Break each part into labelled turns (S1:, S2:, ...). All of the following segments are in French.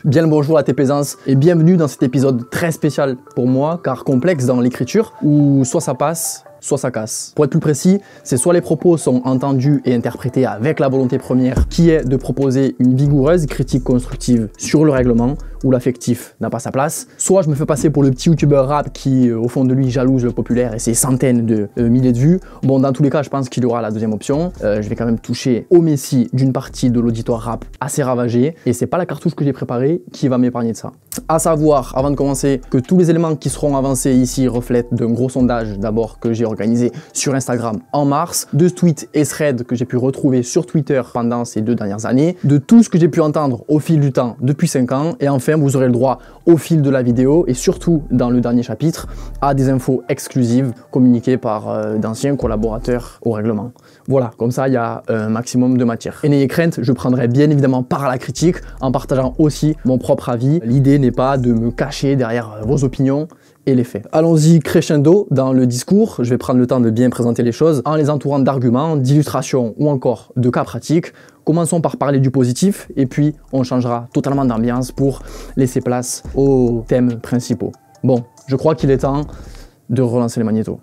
S1: Bien le bonjour à tes plaisances et bienvenue dans cet épisode très spécial pour moi car complexe dans l'écriture où soit ça passe, soit ça casse. Pour être plus précis, c'est soit les propos sont entendus et interprétés avec la volonté première qui est de proposer une vigoureuse critique constructive sur le règlement où l'affectif n'a pas sa place, soit je me fais passer pour le petit youtubeur rap qui au fond de lui jalouse le populaire et ses centaines de milliers de vues. Bon, dans tous les cas, je pense qu'il y aura la deuxième option. Je vais quand même toucher au messie d'une partie de l'auditoire rap assez ravagée et c'est pas la cartouche que j'ai préparée qui va m'épargner de ça. À savoir, avant de commencer, que tous les éléments qui seront avancés ici reflètent d'un gros sondage d'abord que j'ai organisé sur Instagram en mars, de tweets et threads que j'ai pu retrouver sur Twitter pendant ces 2 dernières années, de tout ce que j'ai pu entendre au fil du temps depuis 5 ans et enfin vous aurez le droit au fil de la vidéo et surtout dans le dernier chapitre à des infos exclusives communiquées par d'anciens collaborateurs au règlement. Voilà, comme ça il y a un maximum de matière. Et n'ayez crainte, je prendrai bien évidemment part à la critique en partageant aussi mon propre avis. L'idée n'est pas de me cacher derrière vos opinions et les faits. Allons-y crescendo dans le discours, je vais prendre le temps de bien présenter les choses en les entourant d'arguments, d'illustrations ou encore de cas pratiques. Commençons par parler du positif et puis on changera totalement d'ambiance pour laisser place aux thèmes principaux. Bon, je crois qu'il est temps de relancer les magnétos.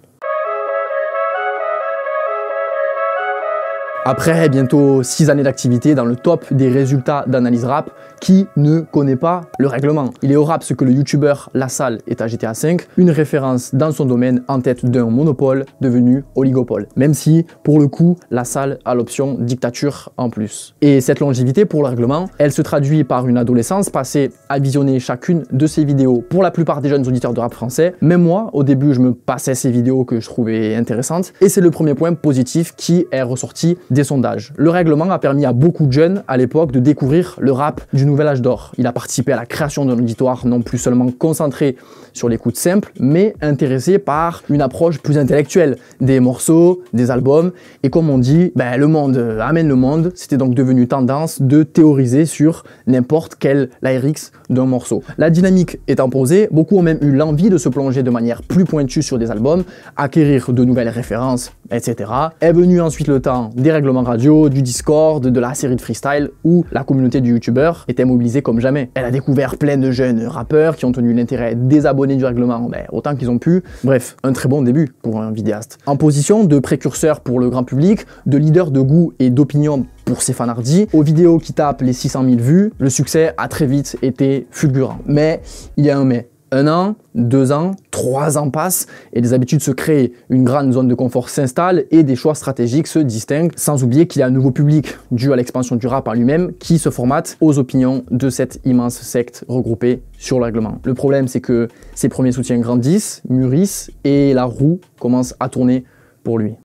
S1: Après bientôt 6 années d'activité dans le top des résultats d'analyse rap, qui ne connaît pas le règlement? Il est au rap ce que le youtubeur Lassalle est à GTA V, une référence dans son domaine en tête d'un monopole devenu oligopole. Même si, pour le coup, Lassalle a l'option dictature en plus. Et cette longévité pour le règlement, elle se traduit par une adolescence passée à visionner chacune de ses vidéos pour la plupart des jeunes auditeurs de rap français. Même moi, au début, je me passais ces vidéos que je trouvais intéressantes. Et c'est le premier point positif qui est ressorti des sondages. Le règlement a permis à beaucoup de jeunes à l'époque de découvrir le rap du nouvel âge d'or. Il a participé à la création d'un auditoire non plus seulement concentré sur l'écoute simple, mais intéressé par une approche plus intellectuelle, des morceaux, des albums, et comme on dit, le monde amène le monde, c'était donc devenu tendance de théoriser sur n'importe quel lyrics d'un morceau. La dynamique étant posée, beaucoup ont même eu l'envie de se plonger de manière plus pointue sur des albums, acquérir de nouvelles références, etc. Est venu ensuite le temps des règlements radio, du Discord, de la série de freestyle où la communauté du youtubeur était mobilisée comme jamais. Elle a découvert plein de jeunes rappeurs qui ont tenu l'intérêt des abonnés du règlement autant qu'ils ont pu. Bref, un très bon début pour un vidéaste. En position de précurseur pour le grand public, de leader de goût et d'opinion pour ses fanardis, aux vidéos qui tapent les 600 000 vues, le succès a très vite été fulgurant. Mais il y a un mais. 1 an, 2 ans, 3 ans passent et des habitudes se créent, une grande zone de confort s'installe et des choix stratégiques se distinguent, sans oublier qu'il y a un nouveau public dû à l'expansion du rap en lui-même qui se formate aux opinions de cette immense secte regroupée sur le règlement. Le problème c'est que ses premiers soutiens grandissent, mûrissent et la roue commence à tourner pour lui.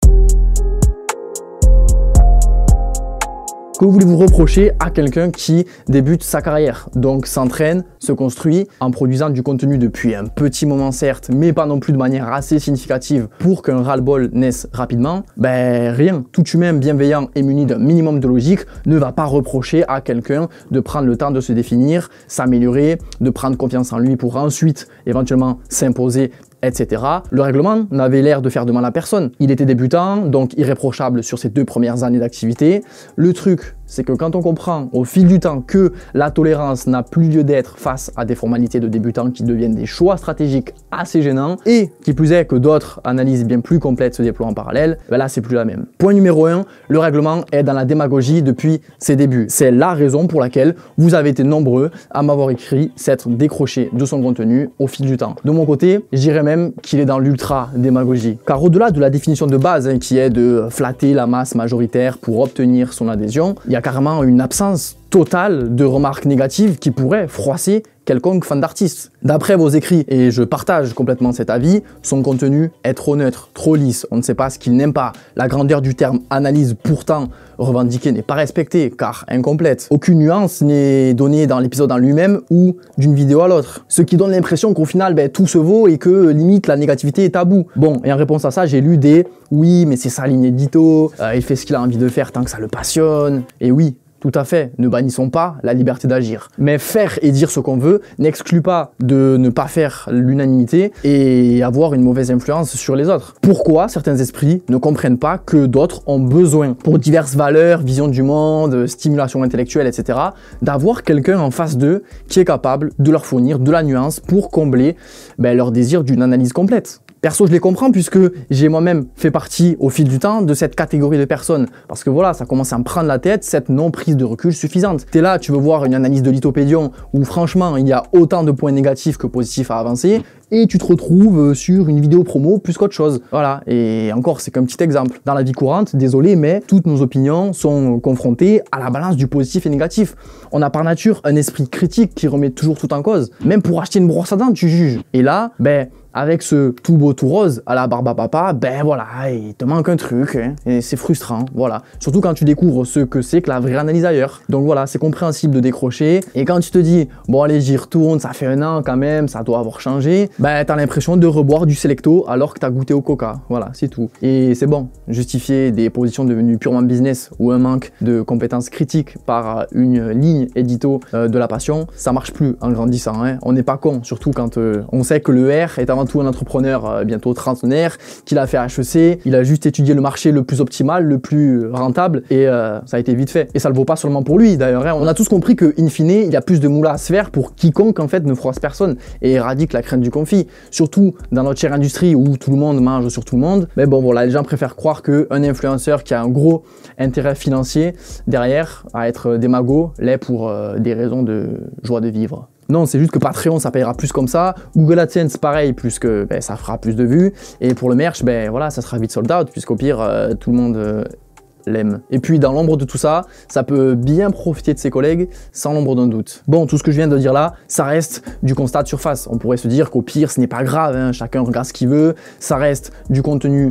S1: Que voulez-vous reprocher à quelqu'un qui débute sa carrière, donc s'entraîne, se construit en produisant du contenu depuis un petit moment certes, mais pas non plus de manière assez significative pour qu'un ras-le-bol naisse rapidement? Rien. Tout humain bienveillant et muni d'un minimum de logique ne va pas reprocher à quelqu'un de prendre le temps de se définir, s'améliorer, de prendre confiance en lui pour ensuite éventuellement s'imposer, etc. Le règlement n'avait l'air de faire de mal à personne. Il était débutant, donc irréprochable sur ses 2 premières années d'activité. Le truc, c'est que quand on comprend au fil du temps que la tolérance n'a plus lieu d'être face à des formalités de débutants qui deviennent des choix stratégiques assez gênants, et qui plus est que d'autres analyses bien plus complètes se déploient en parallèle, là c'est plus la même. Point numéro 1, le règlement est dans la démagogie depuis ses débuts. C'est la raison pour laquelle vous avez été nombreux à m'avoir écrit s'être décroché de son contenu au fil du temps. De mon côté, je dirais même qu'il est dans l'ultra démagogie. Car au-delà de la définition de base qui est de flatter la masse majoritaire pour obtenir son adhésion, il y a carrément une absence totale de remarques négatives qui pourraient froisser quelconque fan d'artiste. D'après vos écrits, et je partage complètement cet avis, son contenu est trop neutre, trop lisse, on ne sait pas ce qu'il n'aime pas. La grandeur du terme analyse pourtant revendiquée n'est pas respectée car incomplète. Aucune nuance n'est donnée dans l'épisode en lui-même ou d'une vidéo à l'autre. Ce qui donne l'impression qu'au final tout se vaut et que limite la négativité est tabou. Bon, et en réponse à ça, j'ai lu des « oui mais c'est sa ligne édito, il fait ce qu'il a envie de faire tant que ça le passionne ». Et oui, Tout à fait, ne bannissons pas la liberté d'agir. Mais faire et dire ce qu'on veut n'exclut pas de ne pas faire l'unanimité et avoir une mauvaise influence sur les autres. Pourquoi certains esprits ne comprennent pas que d'autres ont besoin, pour diverses valeurs, vision du monde, stimulation intellectuelle, etc., d'avoir quelqu'un en face d'eux qui est capable de leur fournir de la nuance pour combler leur désir d'une analyse complète. Perso, je les comprends puisque j'ai moi-même fait partie au fil du temps de cette catégorie de personnes. Parce que voilà, ça commence à me prendre la tête, cette non-prise de recul suffisante. T'es là, tu veux voir une analyse de Lithopédion où franchement, il y a autant de points négatifs que positifs à avancer et tu te retrouves sur une vidéo promo plus qu'autre chose. Voilà, et encore, c'est qu'un petit exemple. Dans la vie courante, désolé, mais toutes nos opinions sont confrontées à la balance du positif et négatif. On a par nature un esprit critique qui remet toujours tout en cause. Même pour acheter une brosse à dents, tu juges. Et là, avec ce tout beau tout rose à la barbe à papa, voilà, il te manque un truc, hein, et c'est frustrant, voilà. Surtout quand tu découvres ce que c'est que la vraie analyse ailleurs. Donc voilà, c'est compréhensible de décrocher. Et quand tu te dis, bon allez, j'y retourne, ça fait un an quand même, ça doit avoir changé, t'as l'impression de reboire du Selecto alors que t'as goûté au Coca. Voilà, c'est tout. Et c'est bon, justifier des positions devenues purement business ou un manque de compétences critiques par une ligne édito de la passion, ça marche plus en grandissant, hein. On n'est pas con, surtout quand on sait que le R est avant tout un entrepreneur bientôt trentenaire, qu'il a fait HEC, il a juste étudié le marché le plus optimal, le plus rentable et ça a été vite fait. Et ça ne le vaut pas seulement pour lui d'ailleurs, hein. On a tous compris que in fine, il y a plus de moulin à se faire pour quiconque en fait ne froisse personne et éradique la crainte du conflit. Surtout dans notre chère industrie où tout le monde mange sur tout le monde, mais bon voilà, les gens préfèrent croire qu'un influenceur qui a un gros intérêt financier derrière à être démago l'est pour des raisons de joie de vivre. Non, c'est juste que Patreon, ça payera plus comme ça. Google AdSense, pareil, plus que ça fera plus de vues. Et pour le merch, voilà, ça sera vite sold out, puisqu'au pire, tout le monde l'aime. Et puis, dans l'ombre de tout ça, ça peut bien profiter de ses collègues, sans l'ombre d'un doute. Bon, tout ce que je viens de dire là, ça reste du constat de surface. On pourrait se dire qu'au pire, ce n'est pas grave, hein, chacun regarde ce qu'il veut. Ça reste du contenu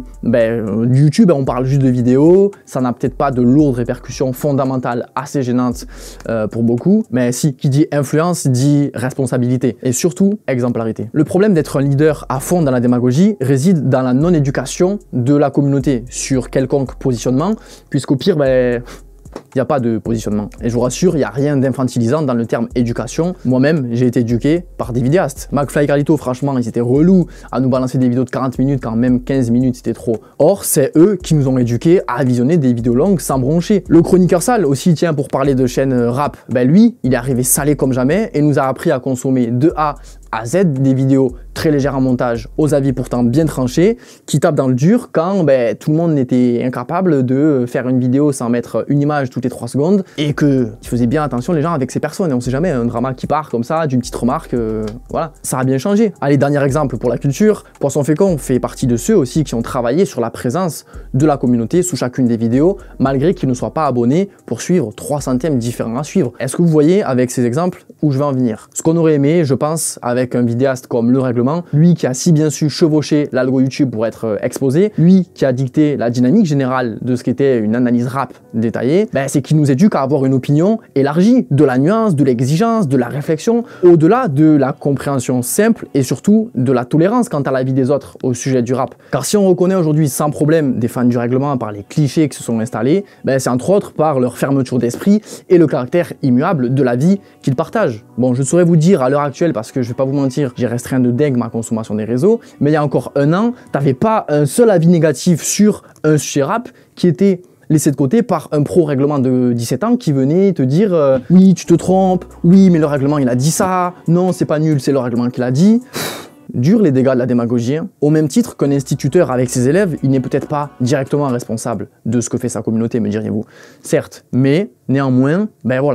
S1: du YouTube, on parle juste de vidéos. Ça n'a peut-être pas de lourdes répercussions fondamentales assez gênantes pour beaucoup. Mais si, qui dit influence, dit responsabilité. Et surtout, exemplarité. Le problème d'être un leader à fond dans la démagogie réside dans la non-éducation de la communauté sur quelconque positionnement, puisqu'au pire, il n'y a pas de positionnement. Et je vous rassure, il n'y a rien d'infantilisant dans le terme éducation. Moi-même, j'ai été éduqué par des vidéastes. McFly et Carlito, franchement, ils étaient relous à nous balancer des vidéos de 40 minutes quand même 15 minutes, c'était trop. Or, c'est eux qui nous ont éduqués à visionner des vidéos longues sans broncher. Le chroniqueur sale aussi, tiens, pour parler de chaîne rap, lui, il est arrivé salé comme jamais et nous a appris à consommer de A à Z des vidéos très légères en montage, aux avis pourtant bien tranchés, qui tapent dans le dur quand tout le monde n'était incapable de faire une vidéo sans mettre une image toutes les 3 secondes et que tu faisais bien attention les gens avec ces personnes et on sait jamais, un drama qui part comme ça, d'une petite remarque, voilà, ça a bien changé. Allez, dernier exemple pour la culture, Poisson Fécond fait partie de ceux aussi qui ont travaillé sur la présence de la communauté sous chacune des vidéos, malgré qu'ils ne soient pas abonnés pour suivre 300 thèmes différents à suivre. Est-ce que vous voyez avec ces exemples où je vais en venir? Ce qu'on aurait aimé, je pense, avec un vidéaste comme Le Règlement, lui qui a si bien su chevaucher l'algo YouTube pour être exposé, lui qui a dicté la dynamique générale de ce qu'était une analyse rap détaillée, c'est qu'il nous éduque à avoir une opinion élargie, de la nuance, de l'exigence, de la réflexion, au-delà de la compréhension simple et surtout de la tolérance quant à la vie des autres au sujet du rap. Car si on reconnaît aujourd'hui sans problème des fans du règlement par les clichés qui se sont installés, c'est entre autres par leur fermeture d'esprit et le caractère immuable de la vie qu'ils partagent. Bon, je saurais vous dire à l'heure actuelle, parce que je vais pas vous mentir, j'ai restreint de dingue ma consommation des réseaux, mais il y a encore un an, t'avais pas un seul avis négatif sur un sujet rap qui était laissé de côté par un pro règlement de 17 ans qui venait te dire oui, tu te trompes, oui, mais le règlement il a dit ça, non, c'est pas nul, c'est le règlement qui l'a dit. Dur les dégâts de la démagogie. Au même titre qu'un instituteur avec ses élèves, il n'est peut-être pas directement responsable de ce que fait sa communauté, me diriez-vous. Certes, mais néanmoins,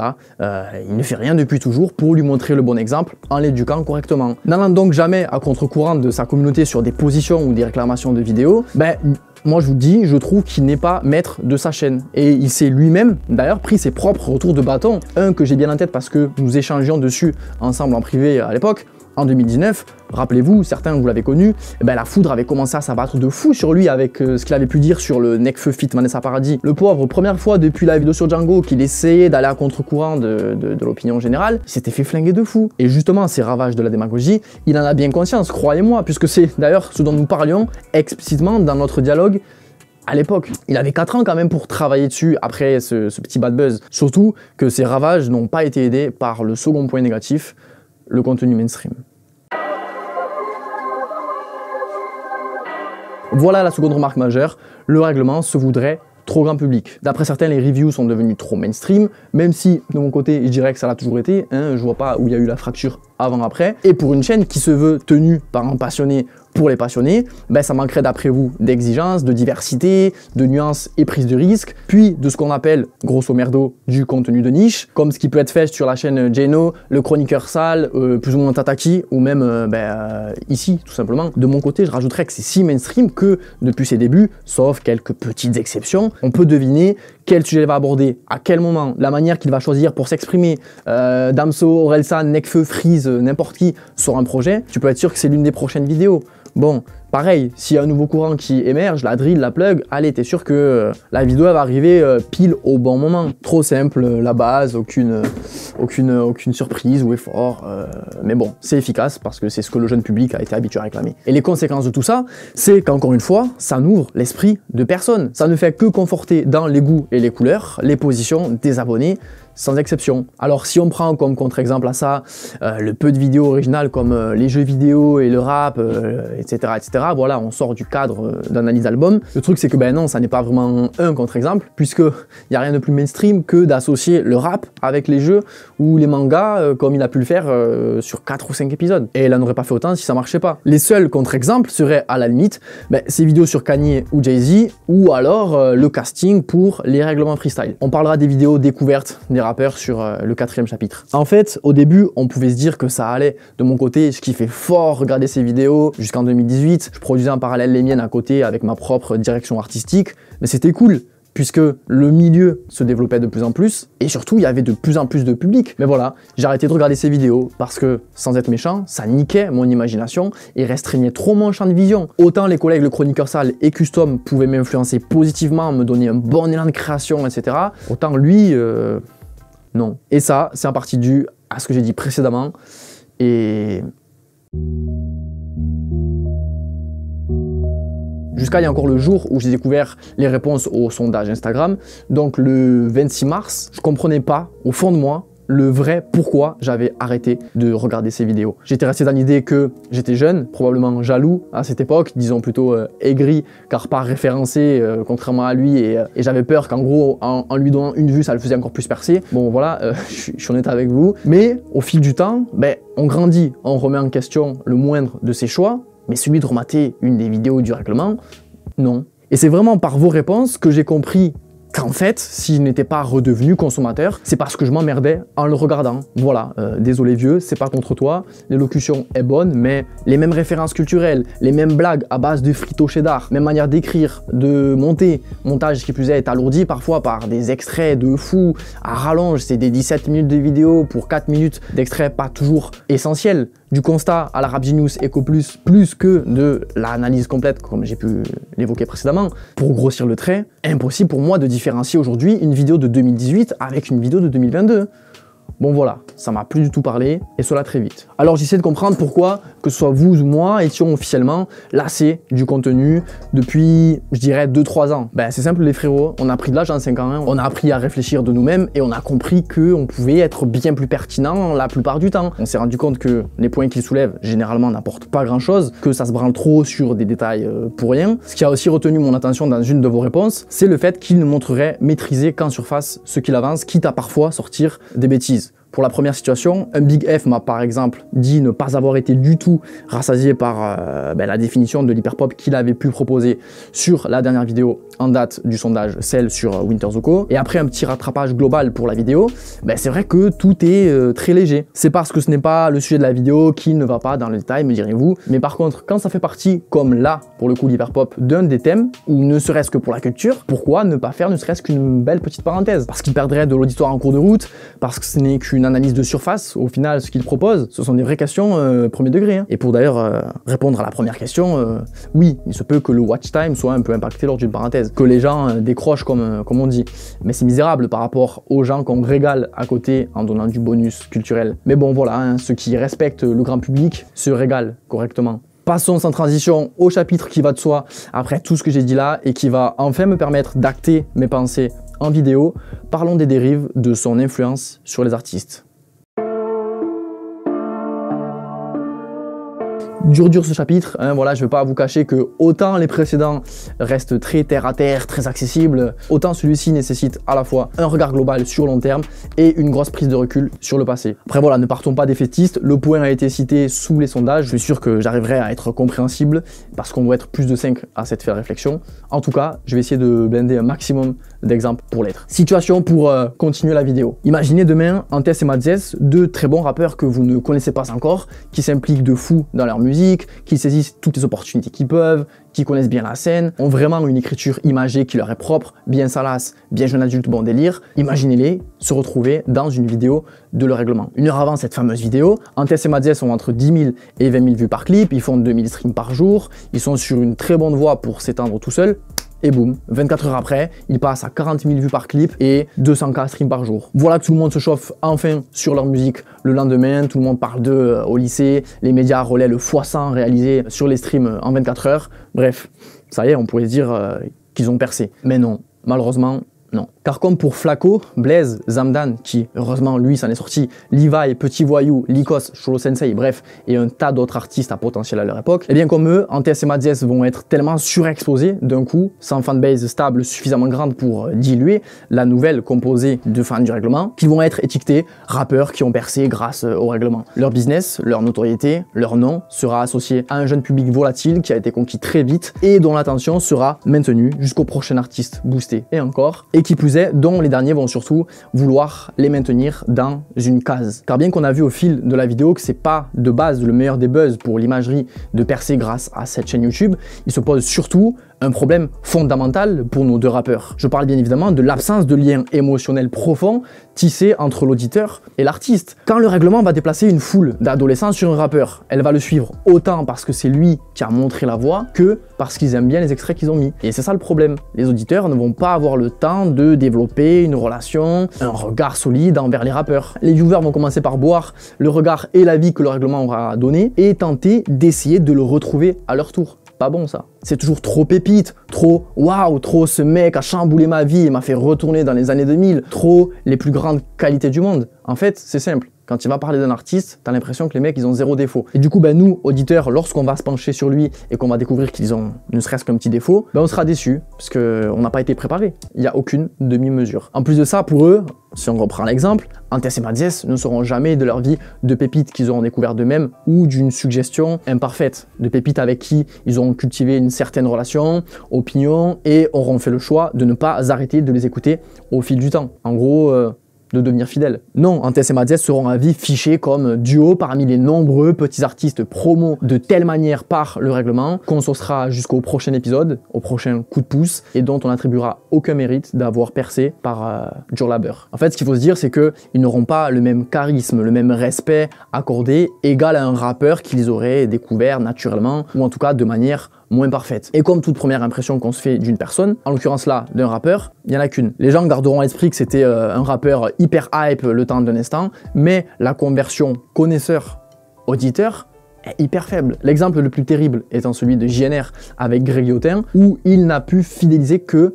S1: il ne fait rien depuis toujours pour lui montrer le bon exemple en l'éduquant correctement. N'allant donc jamais à contre-courant de sa communauté sur des positions ou des réclamations de vidéos, moi je vous dis, je trouve qu'il n'est pas maître de sa chaîne. Et il s'est lui-même d'ailleurs pris ses propres retours de bâton. Un que j'ai bien en tête parce que nous échangions dessus ensemble en privé à l'époque. En 2019, rappelez-vous, certains vous l'avez connu, la foudre avait commencé à s'abattre de fou sur lui avec ce qu'il avait pu dire sur le Necfeu Fit Vanessa Paradis. Le pauvre, première fois depuis la vidéo sur Django qu'il essayait d'aller à contre-courant de l'opinion générale, il s'était fait flinguer de fou. Et justement, ces ravages de la démagogie, il en a bien conscience, croyez-moi, puisque c'est d'ailleurs ce dont nous parlions explicitement dans notre dialogue à l'époque. Il avait 4 ans quand même pour travailler dessus après ce petit bad buzz. Surtout que ses ravages n'ont pas été aidés par le second point négatif, le contenu mainstream. Voilà la seconde remarque majeure, le règlement se voudrait trop grand public. D'après certains, les reviews sont devenus trop mainstream, même si de mon côté, je dirais que ça l'a toujours été, hein, je vois pas où il y a eu la fracture avant-après. Et pour une chaîne qui se veut tenue par un passionné pour les passionnés, ben ça manquerait d'après vous d'exigence, de diversité, de nuances et prise de risque, puis de ce qu'on appelle, grosso merdo, du contenu de niche, comme ce qui peut être fait sur la chaîne Jeno, le chroniqueur sale, plus ou moins Tataki, ou même ici, tout simplement. De mon côté, je rajouterais que c'est si mainstream que, depuis ses débuts, sauf quelques petites exceptions, on peut deviner quel sujet il va aborder, à quel moment, la manière qu'il va choisir pour s'exprimer. Damso, Orelsan, Nekfeu, Freeze, n'importe qui sur un projet, tu peux être sûr que c'est l'une des prochaines vidéos. Bon, pareil, s'il y a un nouveau courant qui émerge, la drill, la plug, allez, t'es sûr que la vidéo elle va arriver pile au bon moment. Trop simple, la base, aucune surprise ou effort. Mais bon, c'est efficace parce que c'est ce que le jeune public a été habitué à réclamer. Et les conséquences de tout ça, c'est qu'encore une fois, ça n'ouvre l'esprit de personne. Ça ne fait que conforter dans les goûts et les couleurs les positions des abonnés, sans exception. Alors si on prend comme contre-exemple à ça le peu de vidéos originales comme les jeux vidéo et le rap, etc., voilà, on sort du cadre d'analyse d'album. Le truc c'est que ben non, ça n'est pas vraiment un contre-exemple, puisque il n'y a rien de plus mainstream que d'associer le rap avec les jeux ou les mangas, comme il a pu le faire sur 4 ou 5 épisodes. Et il n'aurait pas fait autant si ça marchait pas. Les seuls contre-exemples seraient à la limite ces vidéos sur Kanye ou Jay-Z, ou alors le casting pour les règlements freestyle. On parlera des vidéos découvertes des rappeurs sur le 4e chapitre. En fait, au début, on pouvait se dire que ça allait. De mon côté, je kiffais fort regarder ces vidéos jusqu'en 2018. Je produisais en parallèle les miennes à côté avec ma propre direction artistique. Mais c'était cool, puisque le milieu se développait de plus en plus, et surtout il y avait de plus en plus de public. Mais voilà, j'ai arrêté de regarder ces vidéos, parce que, sans être méchant, ça niquait mon imagination et restreignait trop mon champ de vision. Autant les collègues Le Chroniqueur Sale et Custom pouvaient m'influencer positivement, me donner un bon élan de création, etc. Autant lui, non. Et ça, c'est en partie dû à ce que j'ai dit précédemment, et... jusqu'à il y a encore le jour où j'ai découvert les réponses au sondage Instagram, donc le 26 mars, je comprenais pas, au fond de moi, le vrai pourquoi j'avais arrêté de regarder ces vidéos. J'étais resté dans l'idée que j'étais jeune, probablement jaloux à cette époque, disons plutôt aigri, car pas référencé, contrairement à lui, et j'avais peur qu'en gros, en lui donnant une vue, ça le faisait encore plus percer. Bon voilà, je suis honnête avec vous. Mais au fil du temps, on grandit, on remet en question le moindre de ses choix, mais celui de remater une des vidéos du règlement, non. Et c'est vraiment par vos réponses que j'ai compris qu'en fait, si je n'étais pas redevenu consommateur, c'est parce que je m'emmerdais en le regardant. Voilà, désolé vieux, c'est pas contre toi, l'élocution est bonne, mais les mêmes références culturelles, les mêmes blagues à base de frites au cheddar, même manière d'écrire, de monter, montage qui plus est alourdi parfois par des extraits de fou à rallonge, c'est des 17 minutes de vidéo pour 4 minutes d'extraits pas toujours essentiels. Du constat à la Rap Genius Eco plus que de l'analyse complète, comme j'ai pu l'évoquer précédemment. Pour grossir le trait, impossible pour moi de différencier aujourd'hui une vidéo de 2018 avec une vidéo de 2022. Bon voilà, ça m'a plus du tout parlé, et cela très vite. Alors j'essaie de comprendre pourquoi, que ce soit vous ou moi, étions officiellement lassés du contenu depuis, je dirais, 2-3 ans. C'est simple les frérots, on a pris de l'âge en 5 ans, on a appris à réfléchir de nous-mêmes, et on a compris qu'on pouvait être bien plus pertinent la plupart du temps. On s'est rendu compte que les points qu'ils soulèvent, généralement, n'apportent pas grand-chose, que ça se branle trop sur des détails pour rien. Ce qui a aussi retenu mon attention dans une de vos réponses, c'est le fait qu'il ne montrerait maîtriser qu'en surface ce qu'il avance, quitte à parfois sortir des bêtises. Pour la première situation, un Big F m'a par exemple dit ne pas avoir été du tout rassasié par la définition de l'hyperpop qu'il avait pu proposer sur la dernière vidéo en date du sondage, celle sur Winter Zuko. Et après un petit rattrapage global pour la vidéo, c'est vrai que tout est très léger. C'est parce que ce n'est pas le sujet de la vidéo qui ne va pas dans le détail, me direz-vous. Mais par contre, quand ça fait partie, comme là, pour le coup l'hyperpop, d'un des thèmes, ou ne serait-ce que pour la culture, pourquoi ne pas faire ne serait-ce qu'une belle petite parenthèse? Parce qu'il perdrait de l'auditoire en cours de route, parce que ce n'est qu'une analyse de surface. Au final, ce qu'il propose, ce sont des vraies questions premier degré. Et pour d'ailleurs répondre à la première question, oui, il se peut que le watch time soit un peu impacté lors d'une parenthèse, que les gens décrochent comme on dit. Mais c'est misérable par rapport aux gens qu'on régale à côté en donnant du bonus culturel. Mais bon voilà, ceux qui respectent le grand public se régalent correctement. Passons sans transition au chapitre qui va de soi après tout ce que j'ai dit là et qui va enfin me permettre d'acter mes pensées en vidéo. Parlons des dérives de son influence sur les artistes. Dur ce chapitre, hein, voilà, je ne vais pas vous cacher que autant les précédents restent très terre à terre, très accessibles, autant celui-ci nécessite à la fois un regard global sur long terme et une grosse prise de recul sur le passé. Après voilà, ne partons pas défaitistes, le point a été cité sous les sondages, je suis sûr que j'arriverai à être compréhensible parce qu'on doit être plus de 5 à cette réflexion. En tout cas, je vais essayer de blinder un maximum d'exemples pour l'être. Situation pour continuer la vidéo. Imaginez demain Antès et Madjes, deux très bons rappeurs que vous ne connaissez pas encore, qui s'impliquent de fou dans leur musique, qui saisissent toutes les opportunités qu'ils peuvent, qui connaissent bien la scène, ont vraiment une écriture imagée qui leur est propre, bien salace, bien jeune adulte, bon délire. Imaginez-les se retrouver dans une vidéo de Le Règlement. Une heure avant cette fameuse vidéo, Antès et Madjes ont entre 10 000 et 20 000 vues par clip, ils font 2000 streams par jour, ils sont sur une très bonne voie pour s'étendre tout seuls. Et boum, 24 heures après, il passe à 40 000 vues par clip et 200K streams par jour. Voilà que tout le monde se chauffe enfin sur leur musique le lendemain, tout le monde parle d'eux au lycée, les médias relaient le x100 réalisé sur les streams en 24 heures. Bref, ça y est, on pourrait se dire qu'ils ont percé. Mais non, malheureusement, non. Car comme pour Flaco, Blaise, Zamdan, qui heureusement lui s'en est sorti, Levi, Petit Voyou, Lycos, Cholo Sensei, bref, et un tas d'autres artistes à potentiel à leur époque, et bien comme eux, Antès et Madjes vont être tellement surexposés d'un coup, sans fanbase stable suffisamment grande pour diluer la nouvelle composée de fans du règlement, qu'ils vont être étiquetés rappeurs qui ont percé grâce au règlement. Leur business, leur notoriété, leur nom sera associé à un jeune public volatile qui a été conquis très vite et dont l'attention sera maintenue jusqu'au prochain artiste boosté et encore, et qui plus est, dont les derniers vont surtout vouloir les maintenir dans une case. Car bien qu'on a vu au fil de la vidéo que c'est pas de base le meilleur des buzz pour l'imagerie de percer grâce à cette chaîne YouTube, il se pose surtout un problème fondamental pour nos deux rappeurs. Je parle bien évidemment de l'absence de lien émotionnel profond tissé entre l'auditeur et l'artiste. Quand le règlement va déplacer une foule d'adolescents sur un rappeur, elle va le suivre autant parce que c'est lui qui a montré la voie que parce qu'ils aiment bien les extraits qu'ils ont mis. Et c'est ça le problème. Les auditeurs ne vont pas avoir le temps de développer une relation, un regard solide envers les rappeurs. Les viewers vont commencer par boire le regard et l'avis que le règlement aura donné et tenter d'essayer de le retrouver à leur tour. Pas bon ça. C'est toujours trop pépite, trop waouh, trop ce mec a chamboulé ma vie et m'a fait retourner dans les années 2000, trop les plus grandes qualités du monde. En fait, c'est simple. Quand tu vas parler d'un artiste, t'as l'impression que les mecs, ils ont zéro défaut. Et du coup, ben, nous, auditeurs, lorsqu'on va se pencher sur lui et qu'on va découvrir qu'ils ont ne serait-ce qu'un petit défaut, ben, on sera déçus parce qu'on n'a pas été préparé. Il n'y a aucune demi-mesure. En plus de ça, pour eux, si on reprend l'exemple, Antès et Madjes ne sauront jamais de leur vie de pépites qu'ils auront découvert d'eux-mêmes ou d'une suggestion imparfaite, de pépites avec qui ils auront cultivé une certaine relation, opinion et auront fait le choix de ne pas arrêter de les écouter au fil du temps. En gros, de devenir fidèles. Non, Antès et Madjes seront à vie fichés comme duo parmi les nombreux petits artistes promo de telle manière par le règlement qu'on saucera jusqu'au prochain épisode, au prochain coup de pouce et dont on n'attribuera aucun mérite d'avoir percé par dur labeur. En fait, ce qu'il faut se dire, c'est qu'ils n'auront pas le même charisme, le même respect accordé égal à un rappeur qu'ils auraient découvert naturellement ou en tout cas de manière moins parfaite. Et comme toute première impression qu'on se fait d'une personne, en l'occurrence là, d'un rappeur, il n'y en a qu'une. Les gens garderont à l'esprit que c'était un rappeur hyper hype le temps d'un instant, mais la conversion connaisseur-auditeur est hyper faible. L'exemple le plus terrible étant celui de JNR avec Greg Yotin, où il n'a pu fidéliser que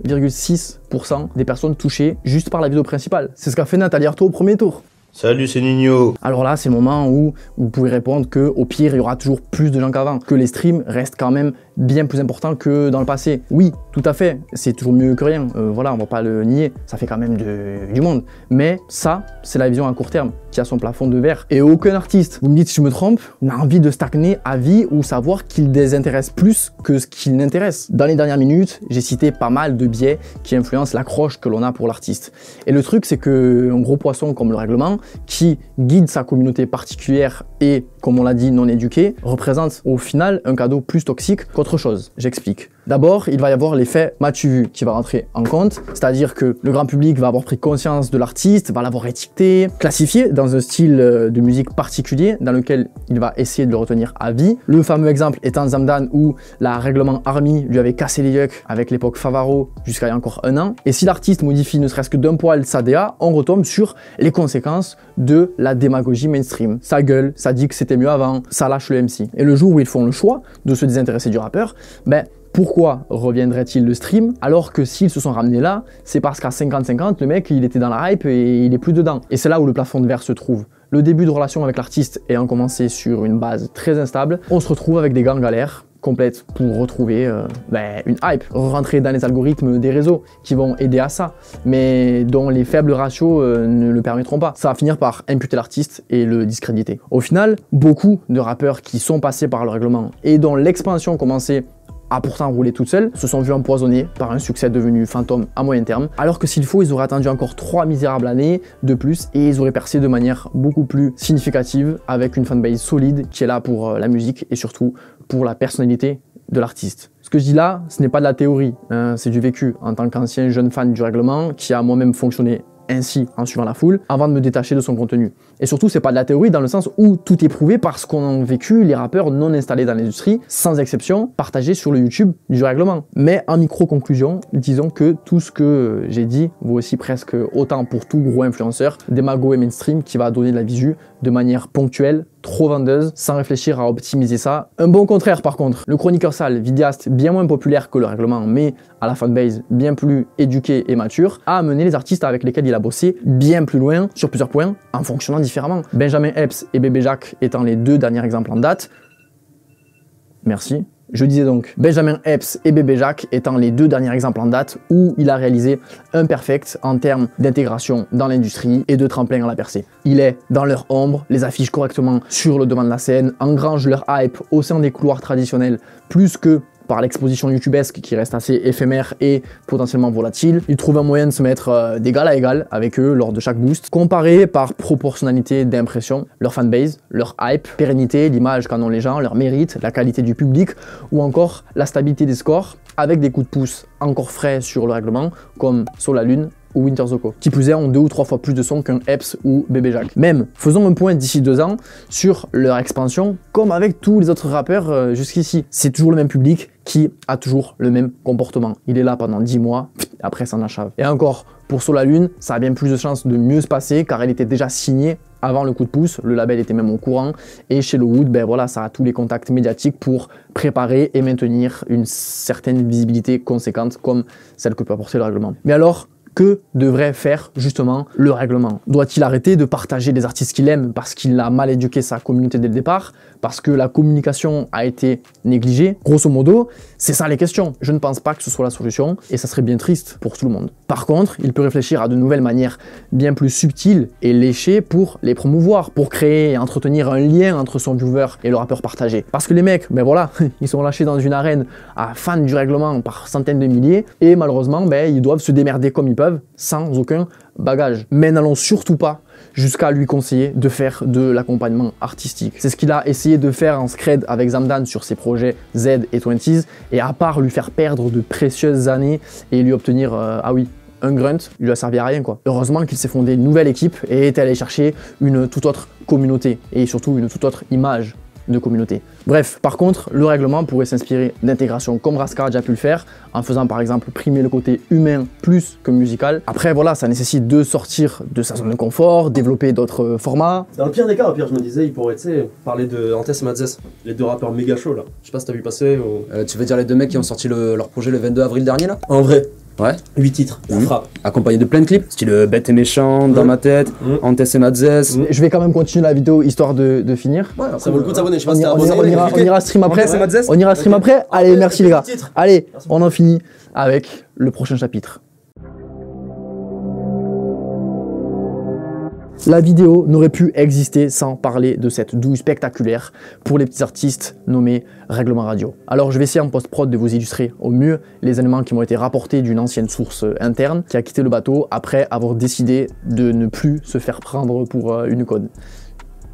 S1: 0,6% des personnes touchées juste par la vidéo principale. C'est ce qu'a fait Nathalie Arthaud au premier tour.
S2: Salut, c'est Nino.
S1: Alors là, c'est le moment où vous pouvez répondre que au pire, il y aura toujours plus de gens qu'avant, que les streams restent quand même bien plus importants que dans le passé. Oui, tout à fait, c'est toujours mieux que rien. Voilà, on va pas le nier, ça fait quand même du monde. Mais ça, c'est la vision à court terme qui a son plafond de verre. Et aucun artiste, vous me dites si je me trompe, n'a envie de stagner à vie ou savoir qu'il désintéresse plus que ce qu'il n'intéresse. Dans les dernières minutes, j'ai cité pas mal de biais qui influencent l'accroche que l'on a pour l'artiste. Et le truc, c'est qu'un gros poisson comme le règlement, qui guide sa communauté particulière et, comme on l'a dit, non éduquée, représente au final un cadeau plus toxique qu'autre autre chose, j'explique. D'abord, il va y avoir l'effet m'as-tu vu qui va rentrer en compte, c'est-à-dire que le grand public va avoir pris conscience de l'artiste, va l'avoir étiqueté, classifié dans un style de musique particulier dans lequel il va essayer de le retenir à vie. Le fameux exemple étant Zamdan où la règlement Army lui avait cassé les yeux avec l'époque Favaro jusqu'à il y a encore un an. Et si l'artiste modifie ne serait-ce que d'un poil sa DA, on retombe sur les conséquences de la démagogie mainstream. Ça gueule, ça dit que c'était mieux avant, ça lâche le MC. Et le jour où ils font le choix de se désintéresser du rappeur, ben pourquoi reviendrait-il le stream alors que s'ils se sont ramenés là, c'est parce qu'à 50-50, le mec il était dans la hype et il est plus dedans. Et c'est là où le plafond de verre se trouve. Le début de relation avec l'artiste ayant commencé sur une base très instable, on se retrouve avec des grands galères complètes pour retrouver une hype, rentrer dans les algorithmes des réseaux qui vont aider à ça, mais dont les faibles ratios ne le permettront pas. Ça va finir par imputer l'artiste et le discréditer. Au final, beaucoup de rappeurs qui sont passés par le règlement et dont l'expansion commençait a pourtant roulé toute seule, se sont vus empoisonnés par un succès devenu fantôme à moyen terme, alors que s'il faut, ils auraient attendu encore 3 misérables années de plus et ils auraient percé de manière beaucoup plus significative avec une fanbase solide qui est là pour la musique et surtout pour la personnalité de l'artiste. Ce que je dis là, ce n'est pas de la théorie, hein, c'est du vécu en tant qu'ancien jeune fan du règlement qui a moi-même fonctionné ainsi en suivant la foule avant de me détacher de son contenu. Et surtout, c'est pas de la théorie dans le sens où tout est prouvé parce qu'on a vécu les rappeurs non installés dans l'industrie, sans exception, partagés sur le YouTube du règlement. Mais en micro-conclusion, disons que tout ce que j'ai dit vaut aussi presque autant pour tout gros influenceur, démago et mainstream qui va donner de la visu de manière ponctuelle, trop vendeuse, sans réfléchir à optimiser ça. Un bon contraire par contre, le chroniqueur sale, vidéaste bien moins populaire que le règlement, mais à la fanbase bien plus éduquée et mature, a amené les artistes avec lesquels il a bossé bien plus loin sur plusieurs points, en fonctionnant différemment. Benjamin Epps et Bébé Jacques étant les deux derniers exemples en date. Merci. Je disais donc Benjamin Epps et Bébé Jacques étant les deux derniers exemples en date où il a réalisé un perfect en termes d'intégration dans l'industrie et de tremplin à la percée. Il est dans leur ombre, les affiche correctement sur le devant de la scène, engrange leur hype au sein des couloirs traditionnels plus que par l'exposition youtubesque qui reste assez éphémère et potentiellement volatile. Ils trouvent un moyen de se mettre d'égal à égal avec eux lors de chaque boost, comparé par proportionnalité d'impression, leur fanbase, leur hype, pérennité, l'image qu'en ont les gens, leur mérite, la qualité du public ou encore la stabilité des scores avec des coups de pouce encore frais sur le règlement comme Solalune ou Winter Zoko, qui plus est ont 2 ou 3 fois plus de sons qu'un Epps ou Bébé Jacques. Même, faisons un point d'ici 2 ans sur leur expansion, comme avec tous les autres rappeurs jusqu'ici. C'est toujours le même public qui a toujours le même comportement. Il est là pendant 10 mois, après s'en achave. Et encore, pour Solalune, ça a bien plus de chances de mieux se passer car elle était déjà signée avant le coup de pouce, le label était même au courant, et chez Lowood, ben voilà, ça a tous les contacts médiatiques pour préparer et maintenir une certaine visibilité conséquente comme celle que peut apporter le règlement. Mais alors, que devrait faire justement le règlement? Doit-il arrêter de partager des artistes qu'il aime parce qu'il a mal éduqué sa communauté dès le départ? Parce que la communication a été négligée? Grosso modo, c'est ça les questions. Je ne pense pas que ce soit la solution et ça serait bien triste pour tout le monde. Par contre, il peut réfléchir à de nouvelles manières bien plus subtiles et léchées pour les promouvoir, pour créer et entretenir un lien entre son viewer et le rappeur partagé. Parce que les mecs, ben voilà, ils sont lâchés dans une arène à fans du règlement par centaines de milliers et malheureusement, ben, ils doivent se démerder comme ils peuvent sans aucun bagage. Mais n'allons surtout pas jusqu'à lui conseiller de faire de l'accompagnement artistique. C'est ce qu'il a essayé de faire en scred avec Zamdan sur ses projets Z et 20s, et à part lui faire perdre de précieuses années et lui obtenir, ah oui, un grunt, il lui a servi à rien quoi. Heureusement qu'il s'est fondé une nouvelle équipe et est allé chercher une toute autre communauté et surtout une toute autre image de communauté. Bref, par contre, le règlement pourrait s'inspirer d'intégration comme Raska a déjà pu le faire, en faisant par exemple primer le côté humain plus que musical. Après voilà, ça nécessite de sortir de sa zone de confort, développer d'autres formats.
S2: Dans le pire des cas, au pire je me disais, il pourrait parler de Antes et Madzes, les deux rappeurs méga chauds là. Je sais pas si t'as vu passer ou...
S3: Tu veux dire les deux mecs qui ont sorti leur projet le 22 avril dernier là?
S2: En vrai.
S3: Ouais.
S2: 8 titres, ça frappe.
S3: Accompagné de plein de clips, style Bête et Méchant, Dans ma tête, Antes et Madzes.
S1: Je vais quand même continuer la vidéo histoire de finir.
S2: Ouais, ça vaut le coup de s'abonner, je sais pas si t'es
S1: on ira stream après. On ira stream après. Allez, merci les gars. Allez, on en finit avec le prochain chapitre. La vidéo n'aurait pu exister sans parler de cette douille spectaculaire pour les petits artistes nommés Règlement Radio. Alors je vais essayer en post-prod de vous illustrer au mieux les éléments qui m'ont été rapportés d'une ancienne source interne qui a quitté le bateau après avoir décidé de ne plus se faire prendre pour une conne.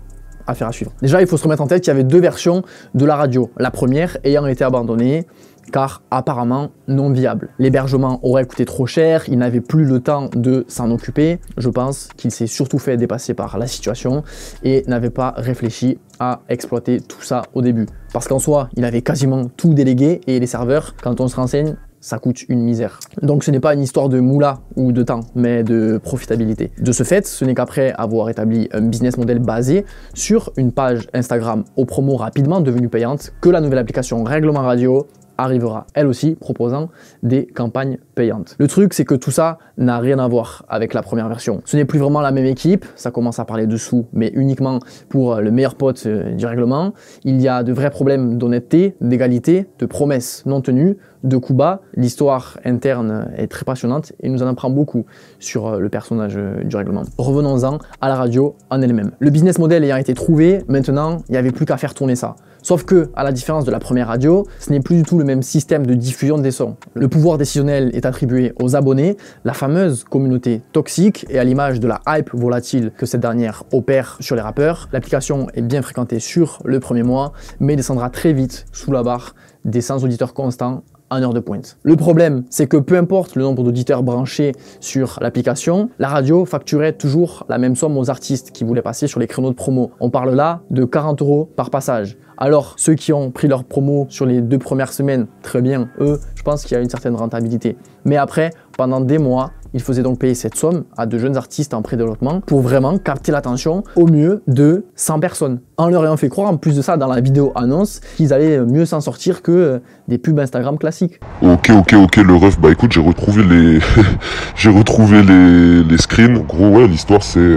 S1: affaire à suivre. Déjà, il faut se remettre en tête qu'il y avait deux versions de la radio. La première ayant été abandonnée car apparemment non viable. L'hébergement aurait coûté trop cher, il n'avait plus le temps de s'en occuper. Je pense qu'il s'est surtout fait dépasser par la situation et n'avait pas réfléchi à exploiter tout ça au début. Parce qu'en soi, il avait quasiment tout délégué et les serveurs, quand on se renseigne, ça coûte une misère. Donc ce n'est pas une histoire de moula ou de temps, mais de profitabilité. De ce fait, ce n'est qu'après avoir établi un business model basé sur une page Instagram aux promos rapidement devenue payante que la nouvelle application Règlement Radio arrivera, elle aussi, proposant des campagnes payantes. Le truc, c'est que tout ça n'a rien à voir avec la première version. Ce n'est plus vraiment la même équipe, ça commence à parler de sous, mais uniquement pour le meilleur pote du règlement. Il y a de vrais problèmes d'honnêteté, d'égalité, de promesses non tenues, de coups bas. L'histoire interne est très passionnante et nous en apprend beaucoup sur le personnage du règlement. Revenons-en à la radio en elle-même. Le business model ayant été trouvé, maintenant, il n'y avait plus qu'à faire tourner ça. Sauf que, à la différence de la première radio, ce n'est plus du tout le même système de diffusion des sons. Le pouvoir décisionnel est attribué aux abonnés, la fameuse communauté toxique, et à l'image de la hype volatile que cette dernière opère sur les rappeurs, l'application est bien fréquentée sur le premier mois, mais descendra très vite sous la barre des 100 auditeurs constants en heure de pointe. Le problème, c'est que peu importe le nombre d'auditeurs branchés sur l'application, la radio facturait toujours la même somme aux artistes qui voulaient passer sur les créneaux de promo. On parle là de 40 € par passage. Alors, ceux qui ont pris leur promo sur les 2 premières semaines, très bien, eux, je pense qu'il y a une certaine rentabilité. Mais après, pendant des mois, ils faisaient donc payer cette somme à de jeunes artistes en pré-développement pour vraiment capter l'attention au mieux de 100 personnes. En leur ayant fait croire, en plus de ça, dans la vidéo annonce, qu'ils allaient mieux s'en sortir que des pubs Instagram classiques.
S4: Ok, le ref, bah écoute, j'ai retrouvé les j'ai retrouvé les screens. En gros, ouais, l'histoire c'est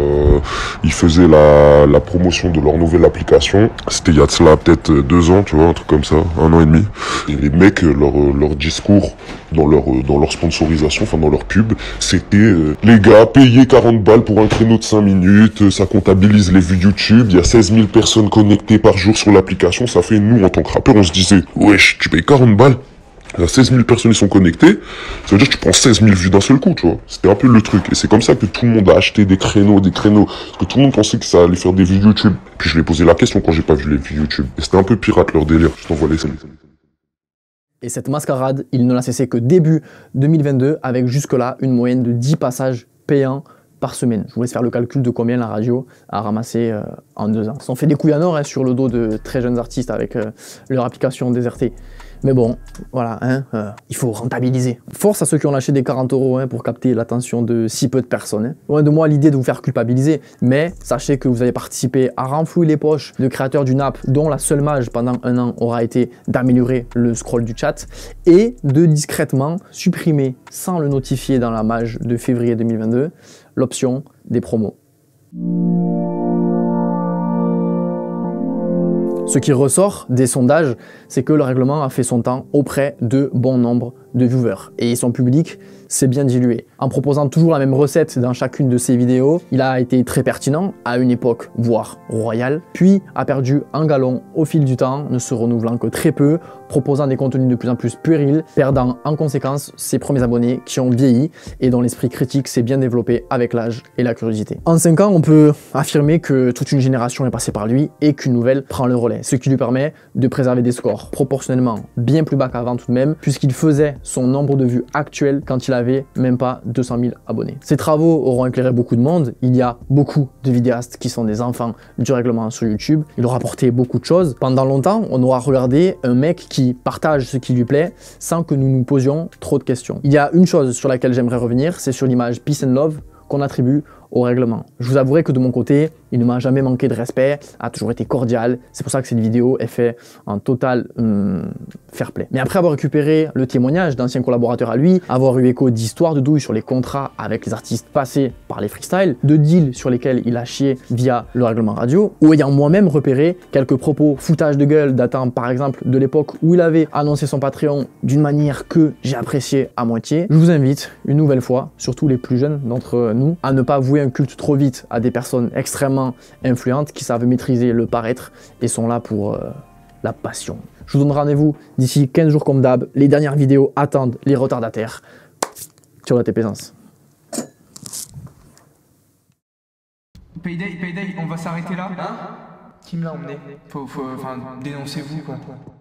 S4: ils faisaient la promotion de leur nouvelle application. C'était il y a de cela peut-être 2 ans, tu vois, un truc comme ça, 1 an et demi. Et les mecs, leur discours dans leur sponsorisation, enfin dans leur pub, c'était les gars, payez 40 balles pour un créneau de 5 minutes, ça comptabilise les vues YouTube, il y a 16 000 personnes connectées par jour sur l'application, ça fait, nous en tant que rappeurs, on se disait, wesh, tu payes 40 balles, il y a 16 000 personnes qui sont connectées, ça veut dire que tu prends 16 000 vues d'un seul coup, tu vois. C'était un peu le truc. Et c'est comme ça que tout le monde a acheté des créneaux, parce que tout le monde pensait que ça allait faire des vues YouTube. Puis je lui ai posé la question quand j'ai pas vu les vues YouTube. Et c'était un peu pirate leur délire. Je t'envoie les scènes.
S1: Et cette mascarade, il ne l'a cessé que début 2022, avec jusque-là une moyenne de 10 passages payants par semaine. Je vous laisse faire le calcul de combien la radio a ramassé en 2 ans. Ils ont fait des couilles en or sur le dos de très jeunes artistes avec leur application désertée. Mais bon, voilà, il faut rentabiliser. Force à ceux qui ont lâché des 40 € pour capter l'attention de si peu de personnes. Loin de moi l'idée de vous faire culpabiliser, mais sachez que vous avez participé à renflouer les poches de créateurs d'une app dont la seule mage pendant 1 an aura été d'améliorer le scroll du chat et de discrètement supprimer, sans le notifier dans la mage de février 2022, l'option des promos. Ce qui ressort des sondages, c'est que le règlement a fait son temps auprès de bon nombre de viewers. Et son public s'est bien dilué. En proposant toujours la même recette dans chacune de ses vidéos, il a été très pertinent à une époque, voire royale, puis a perdu un galon au fil du temps, ne se renouvelant que très peu, proposant des contenus de plus en plus puérils, perdant en conséquence ses premiers abonnés qui ont vieilli et dont l'esprit critique s'est bien développé avec l'âge et la curiosité. En 5 ans, on peut affirmer que toute une génération est passée par lui et qu'une nouvelle prend le relais, ce qui lui permet de préserver des scores proportionnellement bien plus bas qu'avant tout de même, puisqu'il faisait son nombre de vues actuel quand il avait même pas 200 000 abonnés. Ses travaux auront éclairé beaucoup de monde, il y a beaucoup de vidéastes qui sont des enfants du règlement sur YouTube, il aura apporté beaucoup de choses. Pendant longtemps, on aura regardé un mec qui partage ce qui lui plaît sans que nous nous posions trop de questions. Il y a une chose sur laquelle j'aimerais revenir, c'est sur l'image Peace and Love qu'on attribue au règlement. Je vous avouerai que de mon côté, il ne m'a jamais manqué de respect, a toujours été cordial. C'est pour ça que cette vidéo est faite en total fair play. Mais après avoir récupéré le témoignage d'anciens collaborateurs à lui, avoir eu écho d'histoires de douille sur les contrats avec les artistes passés par les freestyles, de deals sur lesquels il a chié via le règlement radio, ou ayant moi-même repéré quelques propos foutage de gueule datant par exemple de l'époque où il avait annoncé son Patreon d'une manière que j'ai appréciée à moitié, je vous invite une nouvelle fois, surtout les plus jeunes d'entre nous, à ne pas vouer un culte trop vite à des personnes extrêmement influentes qui savent maîtriser le paraître et sont là pour la passion. Je vous donne rendez-vous d'ici 15 jours comme d'hab. Les dernières vidéos attendent les retardataires. Ciao la TP.
S5: Payday, on va s'arrêter là. Hein? Qui me l'a emmené? Enfin, dénoncez-vous quoi.